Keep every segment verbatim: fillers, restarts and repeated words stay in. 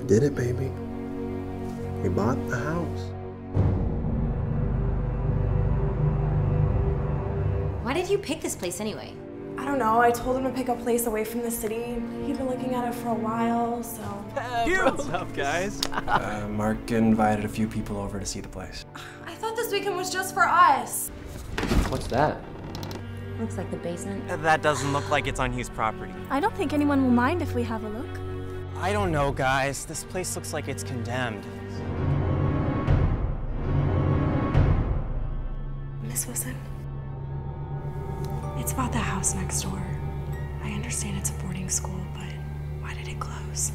We did it, baby. We bought the house. Why did you pick this place anyway? I don't know. I told him to pick a place away from the city. He'd been looking at it for a while, so... Hey, what's up, guys? uh, Mark invited a few people over to see the place. I thought this weekend was just for us. What's that? Looks like the basement. That doesn't look like it's on Hugh's property. I don't think anyone will mind if we have a look. I don't know, guys. This place looks like it's condemned. Miss Wilson, it's about the house next door. I understand it's a boarding school, but why did it close?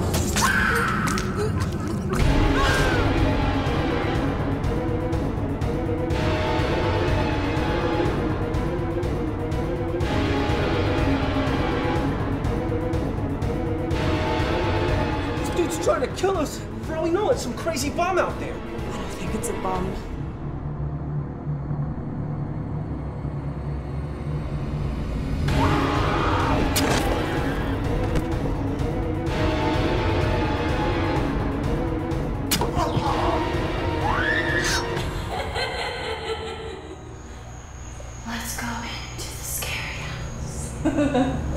This dude's trying to kill us. For all we know, it's some crazy bomb out there. I don't think it's a bomb. Let's go into the scary house.